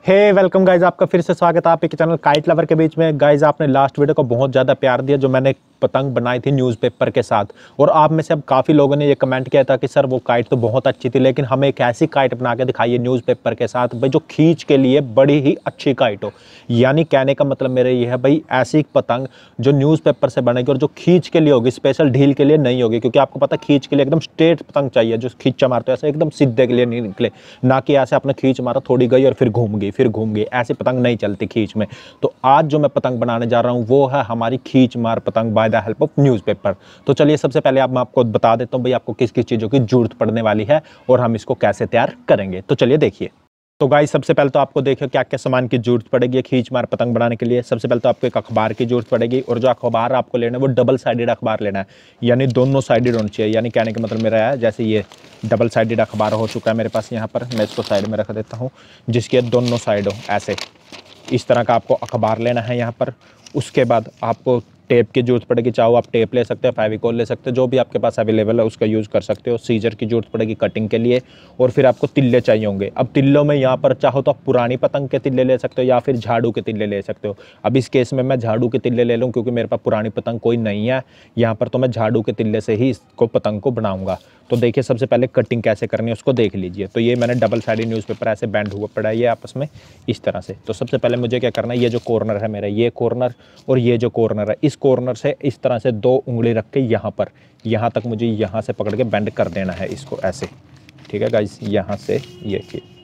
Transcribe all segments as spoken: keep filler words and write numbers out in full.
हे welcome guys, आपका फिर से स्वागत है आपके चैनल काइट लवर के बीच में। गाइज आपने लास्ट वीडियो को बहुत ज़्यादा प्यार दिया जो मैंने पतंग बनाई थी न्यूज़पेपर के साथ, और आप में से अब काफ़ी लोगों ने ये कमेंट किया था कि सर वो काइट तो बहुत अच्छी थी लेकिन हमें एक ऐसी काइट बना के दिखाइए न्यूज़पेपर के साथ भाई जो खींच के लिए बड़ी ही अच्छी काइट हो। यानी कहने का मतलब मेरा ये है भाई, ऐसी पतंग जो न्यूज़पेपर से बनेगी और जो खींच के लिए होगी, स्पेशल ढील के लिए नहीं होगी, क्योंकि आपको पता खींच के लिए एकदम स्ट्रेट पतंग चाहिए जो खींचा मारते हो ऐसे एकदम सीधे के लिए नहीं निकले, ना कि ऐसे आपने खींच मारा थोड़ी गई और फिर घूम गई फिर घूम गई, ऐसी पतंग नहीं चलती खींच में। तो आज जो मैं पतंग बनाने जा रहा हूँ वो है हमारी खींच मार पतंग by the help of newspaper. तो चलिए सबसे पहले आप मैं आपको बता देता हूँ भाई आपको किस किस चीज़ों की जरूरत पड़ने वाली है और हम इसको कैसे तैयार करेंगे। तो चलिए देखिए। तो गाइस सबसे पहले तो आपको देखिए क्या क्या सामान की जरूरत पड़ेगी खींच मार पतंग बनाने के लिए। सबसे पहले तो आपको एक अखबार की जरूरत पड़ेगी, और जो अखबार आपको लेना है वो डबल साइडेड अखबार लेना है, यानी दोनों साइडेड होना चाहिए। यानी कहने का मतलब मेरा है जैसे ये डबल साइडेड अखबार हो चुका है मेरे पास यहाँ पर, मैं इसको साइड में रख देता हूँ, जिसके दोनों साइड हो ऐसे इस तरह का आपको अखबार लेना है यहाँ पर। उसके बाद आपको टेप की जरूरत पड़ेगी, चाहो आप टेप ले सकते हो, फेविकोल ले सकते हो, जो भी आपके पास अवेलेबल है उसका यूज़ कर सकते हो। सीजर की जरूरत पड़ेगी कटिंग के लिए, और फिर आपको तिल्ले चाहिए होंगे। अब तिल्लों में यहाँ पर चाहो तो आप पुरानी पतंग के तिल्ले ले सकते हो या फिर झाड़ू के तिल्ले ले सकते हो। अब इस केस में मैं झाड़ू के तिल्ले ले लूँ क्योंकि मेरे पास पुरानी पतंग कोई नहीं है यहाँ पर, तो मैं झाड़ू के तिल्ले से ही इसको पतंग को बनाऊँगा। तो देखिए सबसे पहले कटिंग कैसे करनी है उसको देख लीजिए। तो ये मैंने डबल साइडेड न्यूज़पेपर ऐसे बैंड हुआ पड़ा है ये आपस में इस तरह से। तो सबसे पहले मुझे क्या करना है, ये जो कॉर्नर है मेरा ये कॉर्नर और ये जो कॉर्नर है, इस कॉर्नर से इस तरह से दो उंगली रख के यहाँ पर यहाँ तक मुझे यहाँ से पकड़ के बेंड कर देना है इसको ऐसे। ठीक है गाइस, यहाँ से ये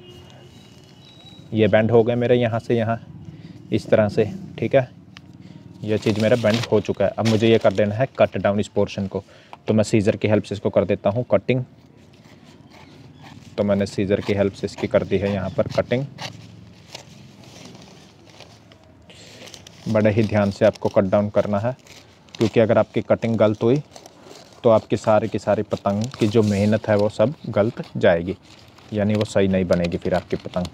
ये बेंड हो गए मेरे यहाँ से यहाँ इस तरह से। ठीक है, ये चीज़ मेरा बेंड हो चुका है। अब मुझे ये कर देना है कट डाउन इस पोर्शन को। तो मैं सीज़र की हेल्प से इसको कर देता हूँ कटिंग। तो मैंने सीज़र की हेल्प से इसकी कर दी है यहाँ पर कटिंग। बड़े ही ध्यान से आपको कट डाउन करना है, क्योंकि अगर आपकी कटिंग गलत हुई तो आपकी सारी की सारी पतंग की जो मेहनत है वो सब गलत जाएगी, यानी वो सही नहीं बनेगी फिर आपकी पतंग।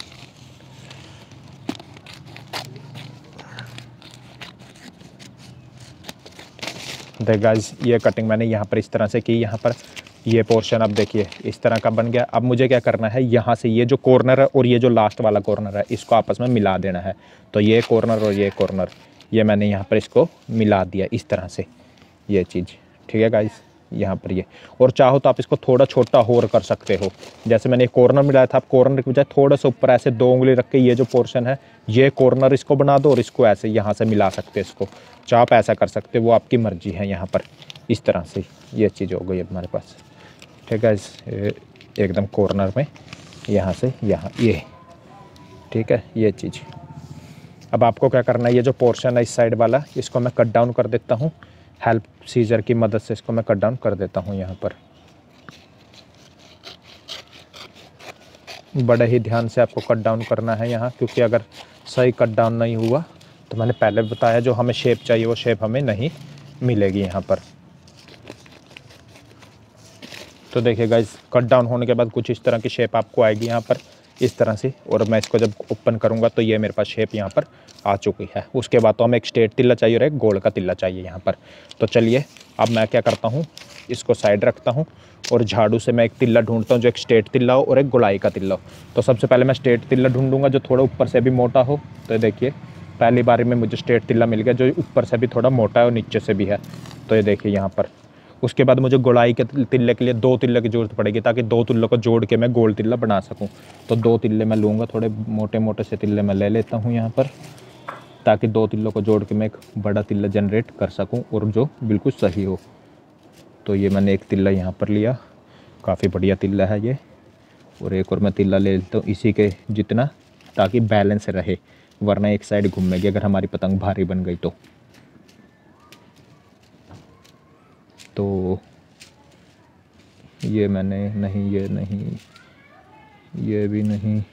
देख गाइस, ये कटिंग मैंने यहाँ पर इस तरह से की। यहाँ पर ये पोर्शन अब देखिए इस तरह का बन गया। अब मुझे क्या करना है, यहाँ से ये जो कॉर्नर है और ये जो लास्ट वाला कॉर्नर है इसको आपस में मिला देना है। तो ये कॉर्नर और ये कॉर्नर ये मैंने यहाँ पर इसको मिला दिया इस तरह से ये चीज़। ठीक है गाइस, यहाँ पर ये, और चाहो तो आप इसको थोड़ा छोटा और कर सकते हो। जैसे मैंने एक कॉर्नर मिलाया था, आप कॉर्नर की बजाय थोड़ा सा ऊपर ऐसे दो उंगली रख के ये जो पोर्शन है ये कॉर्नर इसको बना दो और इसको ऐसे यहाँ से मिला सकते हो इसको। चाहो आप ऐसा कर सकते हो, वो आपकी मर्जी है। यहाँ पर इस तरह से ये चीज़ हो गई हमारे पास। ठीक है, इस एकदम कॉर्नर में यहाँ से यहाँ ये। ठीक है, ये चीज़। अब आपको क्या करना है, ये जो पोर्शन है इस साइड वाला इसको मैं कट डाउन कर देता हूँ हेल्प सीजर की मदद से। इसको मैं कट डाउन कर देता हूँ यहाँ पर। बड़े ही ध्यान से आपको कट डाउन करना है यहाँ, क्योंकि अगर सही कट डाउन नहीं हुआ तो मैंने पहले बताया जो हमें शेप चाहिए वो शेप हमें नहीं मिलेगी यहाँ पर। तो देखिए गाइस, कट डाउन होने के बाद कुछ इस तरह की शेप आपको आएगी यहाँ पर इस तरह से, और मैं इसको जब ओपन करूँगा तो ये मेरे पास शेप यहाँ पर आ चुकी है। उसके बाद तो हमें एक स्ट्रेट तिल्ला चाहिए और एक गोल का तिल्ला चाहिए यहाँ पर। तो चलिए अब मैं क्या करता हूँ, इसको साइड रखता हूँ और झाड़ू से मैं एक तिल्ला ढूंढता हूँ जो एक स्ट्रेट तिल्ला हो और एक गोलाई का तिल्ला हो। तो सबसे पहले मैं स्ट्रेट तिल्ला ढूंढूंगा जो थोड़ा ऊपर से भी मोटा हो। तो देखिए पहली बारी में मुझे स्ट्रेट तिल्ला मिल गया जो ऊपर से भी थोड़ा मोटा है और नीचे से भी है। तो ये देखिए यहाँ पर। उसके बाद मुझे गोलाई के तिल्ले के लिए दो तिल्ले की ज़रूरत पड़ेगी, ताकि दो तिल्लों को जोड़ के मैं गोल तिल्ला बना सकूं। तो दो तिल्ले मैं लूँगा, थोड़े मोटे मोटे से तिल्ले मैं ले लेता हूं यहाँ पर, ताकि दो तिल्लों को जोड़ के मैं एक बड़ा तिल्ला जनरेट कर सकूं और जो बिल्कुल सही हो। तो ये मैंने एक तिल्ला यहाँ पर लिया, काफ़ी बढ़िया तिल्ला है ये। और एक और मैं तिल्ला ले लेता हूँ इसी के जितना, ताकि बैलेंस रहे, वरना एक साइड घूमेगी अगर हमारी पतंग भारी बन गई तो। तो ये मैंने नहीं, ये नहीं, ये भी नहीं।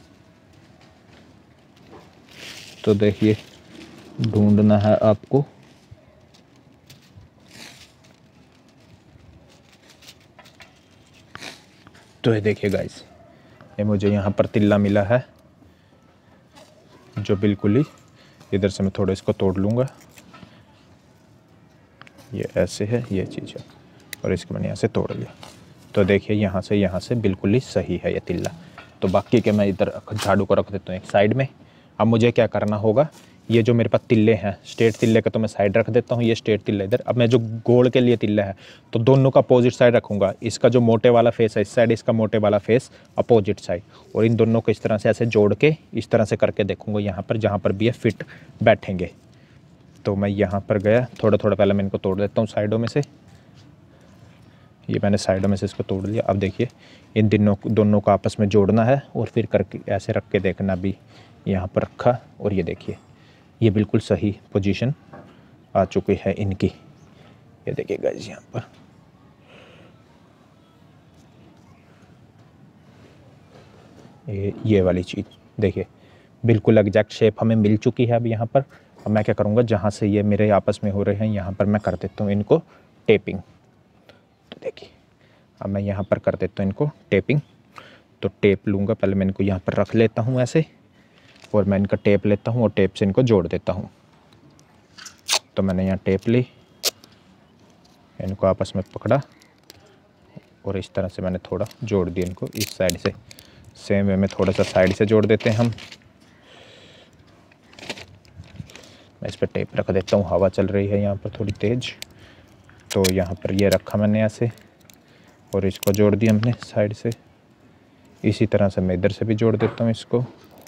तो देखिए ढूंढना है आपको। तो ये देखिए गाइस, ये मुझे यहाँ पर तिल्ला मिला है जो बिल्कुल ही, इधर से मैं थोड़ा इसको तोड़ लूँगा, ये ऐसे है ये चीज़ है, और इसको मैंने यहाँ से तोड़ लिया। तो देखिए यहाँ से यहाँ से बिल्कुल ही सही है ये तिल्ला। तो तो बाकी के मैं इधर झाड़ू को रख देता हूँ एक साइड में। अब मुझे क्या करना होगा, ये जो मेरे पास तिल्ले हैं स्ट्रेट तिल्ले का तो मैं साइड रख देता हूँ, ये स्ट्रेट तिल्ला इधर। अब मैं जो गोल के लिए तिल्ला है तो दोनों का अपोजिट साइड रखूँगा। इसका जो मोटे वाला फेस है इस साइड, इसका मोटे वाला फेस अपोजिट साइड, और इन दोनों को इस तरह से ऐसे जोड़ के इस तरह से करके देखूँगा यहाँ पर, जहाँ पर भी ये फिट बैठेंगे। तो मैं यहाँ पर गया, थोड़ा थोड़ा पहले मैं इनको तोड़ देता हूँ साइडों में से। ये मैंने साइडों में से इसको तोड़ लिया। अब देखिए इन दोनों दोनों को आपस में जोड़ना है और फिर करके ऐसे रख के देखना भी, यहाँ पर रखा और ये देखिए ये बिल्कुल सही पोजीशन आ चुकी है इनकी। ये देखिए गाइस यहाँ पर ये ये वाली चीज़ देखिए बिल्कुल एग्जैक्ट शेप हमें मिल चुकी है अब यहाँ पर। अब मैं क्या करूँगा, जहाँ से ये मेरे आपस में हो रहे हैं यहाँ पर मैं कर देता हूँ इनको टेपिंग। तो देखिए अब मैं यहाँ पर कर देता हूँ इनको टेपिंग। तो टेप लूँगा, पहले मैं इनको यहाँ पर रख लेता हूँ ऐसे, और मैं इनका टेप लेता हूँ और टेप से इनको जोड़ देता हूँ। तो मैंने यहाँ टेप ली, इनको आपस में पकड़ा और इस तरह से मैंने थोड़ा जोड़ दिया इनको इस साइड से। सेम वे में थोड़ा सा साइड से जोड़ देते हैं हम। मैं इस पर टेप रख देता हूँ, हवा चल रही है यहाँ पर थोड़ी तेज़। तो यहाँ पर ये रखा मैंने ऐसे और इसको जोड़ दिया हमने साइड से। इसी तरह से मैं इधर से भी जोड़ देता हूँ इसको।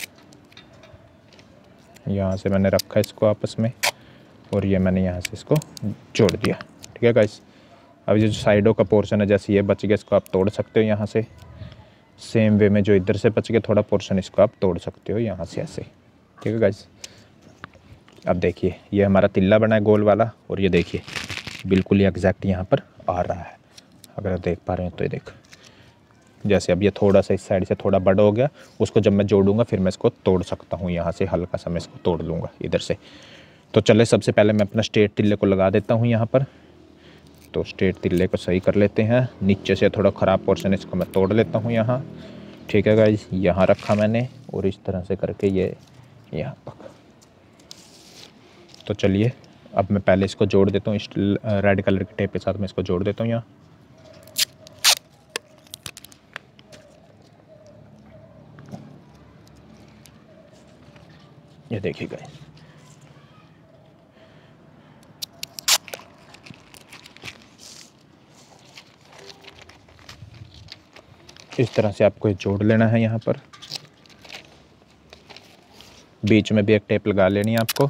यहाँ से मैंने रखा इसको आपस में और ये मैंने यहाँ से इसको जोड़ दिया। ठीक है गाइस, अब ये जो साइडों का पोर्शन है जैसे ये बच गया, इसको आप तोड़ सकते हो यहाँ से। सेम वे में जो इधर से बच गया थोड़ा पोर्शन, इसको आप तोड़ सकते हो यहाँ से ऐसे। ठीक है गाइस, अब देखिए ये हमारा तिल्ला बना है गोल वाला, और ये देखिए बिल्कुल ही एग्जैक्ट यहाँ पर आ रहा है। अगर आप देख पा रहे हैं तो ये देख, जैसे अब ये थोड़ा सा इस साइड से थोड़ा बड़ा हो गया, उसको जब मैं जोड़ूंगा फिर मैं इसको तोड़ सकता हूँ यहाँ से, हल्का सा मैं इसको तोड़ लूँगा इधर से। तो चले सबसे पहले मैं अपना स्ट्रेट तिल्ले को लगा देता हूँ यहाँ पर। तो स्ट्रेट तिल्ले को सही कर लेते हैं, नीचे से थोड़ा ख़राब पोर्शन इसको मैं तोड़ लेता हूँ यहाँ। ठीक है गाइस, यहाँ रखा मैंने और इस तरह से करके ये यहाँ तक। तो चलिए अब मैं पहले इसको जोड़ देता हूँ, इस रेड कलर के टेप के साथ मैं इसको जोड़ देता हूँ यहाँ। ये देखिए गाइस, इस तरह से आपको ये जोड़ लेना है यहाँ पर। बीच में भी एक टेप लगा लेनी है आपको।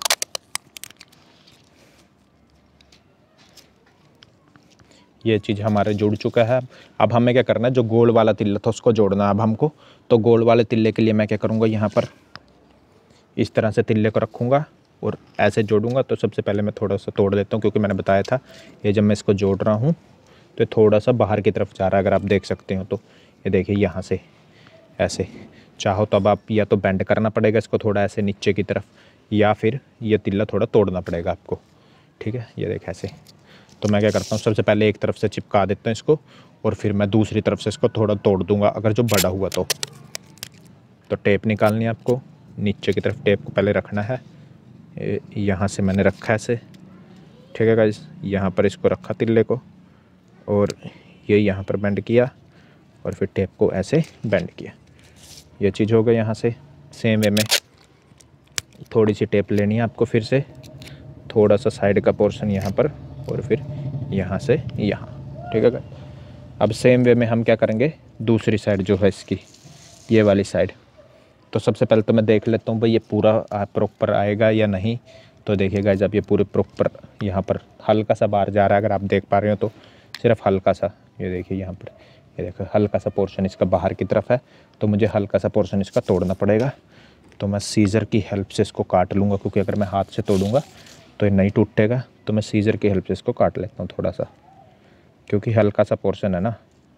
ये चीज़ हमारे जुड़ चुका है। अब हमें क्या करना है, जो गोल वाला तिल्ला था उसको जोड़ना है अब हमको। तो गोल वाले तिल्ले के लिए मैं क्या करूँगा, यहाँ पर इस तरह से तिल्ले को रखूँगा और ऐसे जोड़ूंगा। तो सबसे पहले मैं थोड़ा सा तोड़ देता हूँ, क्योंकि मैंने बताया था ये जब मैं इसको जोड़ रहा हूँ तो थोड़ा सा बाहर की तरफ जा रहा है, अगर आप देख सकते हो। तो ये देखिए यहाँ से ऐसे, चाहो तो अब आप या तो बेंड करना पड़ेगा इसको थोड़ा ऐसे नीचे की तरफ, या फिर ये तिल्ला थोड़ा तोड़ना पड़ेगा आपको। ठीक है, ये देख ऐसे। तो मैं क्या करता हूँ, सबसे पहले एक तरफ से चिपका देता हूँ इसको और फिर मैं दूसरी तरफ से इसको थोड़ा तोड़ दूँगा अगर जो बड़ा हुआ तो। तो टेप निकालनी है आपको, नीचे की तरफ टेप को पहले रखना है। यहाँ से मैंने रखा है ऐसे। ठीक है गाइस, यहाँ पर इसको रखा तिल्ले को और ये यहाँ पर बेंड किया और फिर टेप को ऐसे बेंड किया। ये चीज़ हो गई यहाँ से। सेम वे में थोड़ी सी टेप लेनी है आपको, फिर से थोड़ा सा साइड का पोर्शन यहाँ पर और फिर यहाँ से यहाँ। ठीक है गाइस, अब सेम वे में हम क्या करेंगे, दूसरी साइड जो है इसकी, ये वाली साइड। तो सबसे पहले तो मैं देख लेता हूँ भाई ये पूरा प्रॉपर आएगा या नहीं। तो देखिए गाइस, अब ये पूरे प्रॉपर यहाँ पर हल्का सा बाहर जा रहा है, अगर आप देख पा रहे हो तो सिर्फ हल्का सा। ये देखिए यहाँ पर, ये देखो हल्का सा पोर्शन इसका बाहर की तरफ है, तो मुझे हल्का सा पोर्शन इसका तोड़ना पड़ेगा। तो मैं सीज़र की हेल्प से इसको काट लूँगा, क्योंकि अगर मैं हाथ से तोड़ूँगा तो ये नहीं टूटेगा। तो मैं सीज़र की हेल्प से इसको काट लेता हूँ थोड़ा सा, क्योंकि हल्का सा पोर्शन है ना,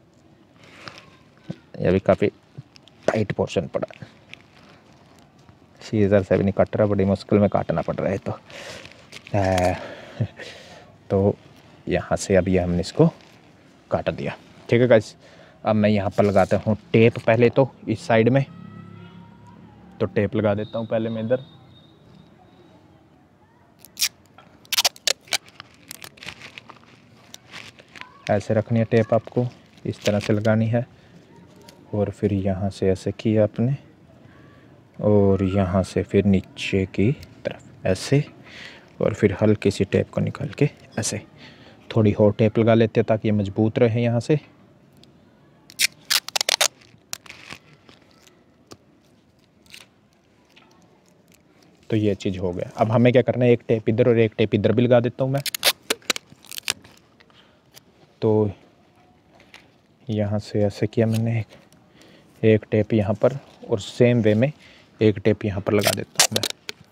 ये भी काफ़ी टाइट पोर्शन पड़ा है। सीज़र से भी नहीं कट रहा, बड़ी मुश्किल में काटना पड़ रहा है। तो आ, तो यहाँ से अब ये हमने इसको काट दिया। ठीक है गाइस, अब मैं यहाँ पर लगाता हूँ टेप पहले तो इस साइड में। तो टेप लगा देता हूँ पहले मैं इधर। ऐसे रखनी है टेप, आपको इस तरह से लगानी है। और फिर यहाँ से ऐसे किया आपने, और यहाँ से फिर नीचे की तरफ ऐसे, और फिर हल्की सी टेप को निकाल के ऐसे थोड़ी और टेप लगा लेते हैं ताकि ये मजबूत रहे यहाँ से। तो ये चीज़ हो गया। अब हमें क्या करना है, एक टेप इधर और एक टेप इधर भी लगा देता हूँ मैं। तो यहाँ से ऐसे किया मैंने, एक एक टेप यहाँ पर, और सेम वे में एक टेप यहाँ पर लगा देता हूँ मैं।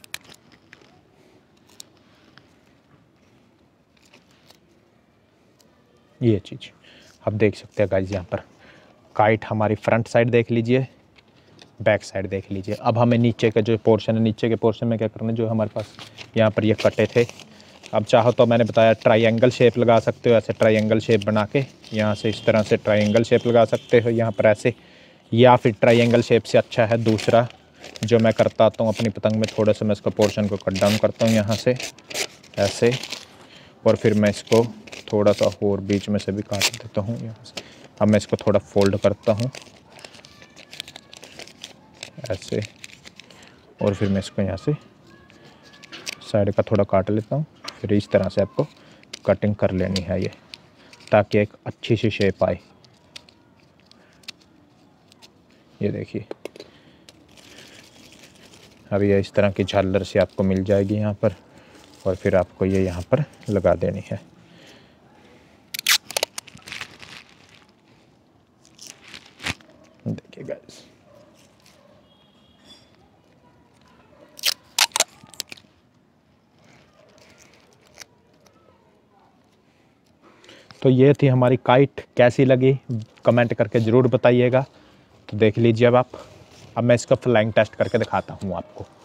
ये चीज़ आप देख सकते हैं गाइस। यहाँ पर काइट हमारी फ्रंट साइड देख लीजिए, बैक साइड देख लीजिए। अब हमें नीचे का जो पोर्शन है, नीचे के पोर्शन में क्या करना है, जो हमारे पास यहाँ पर ये कटे थे, अब चाहो तो मैंने बताया ट्रायंगल शेप लगा सकते हो, ऐसे ट्रायंगल शेप बना के यहाँ से इस तरह से ट्रायंगल शेप लगा सकते हो यहाँ पर ऐसे, या फिर ट्रायंगल शेप से अच्छा है दूसरा जो मैं करता आता हूँ अपनी पतंग में, थोड़ा सा मैं इसका पोर्शन को कट डाउन करता हूँ यहाँ से ऐसे, और फिर मैं इसको थोड़ा सा और बीच में से भी काट देता हूँ यहाँ से। अब मैं इसको थोड़ा फोल्ड करता हूँ ऐसे, और फिर मैं इसको यहाँ से साइड का थोड़ा काट लेता हूँ। फिर इस तरह से आपको कटिंग कर लेनी है ये, ताकि एक अच्छी सी शेप आए। ये देखिए, अब ये इस तरह की झालर से आपको मिल जाएगी यहाँ पर, और फिर आपको ये यहाँ पर लगा देनी है। देखिए गाइस, तो ये थी हमारी काइट। कैसी लगी कमेंट करके ज़रूर बताइएगा। तो देख लीजिए अब आप, अब मैं इसका फ्लाइंग टेस्ट करके दिखाता हूँ आपको।